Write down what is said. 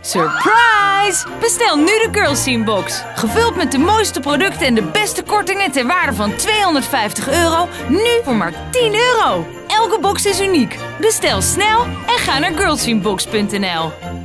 Surprise! Bestel nu de Girls Scene Box. Gevuld met de mooiste producten en de beste kortingen ter waarde van €250. Nu voor maar €10. Elke box is uniek. Bestel snel en ga naar girlscenebox.nl.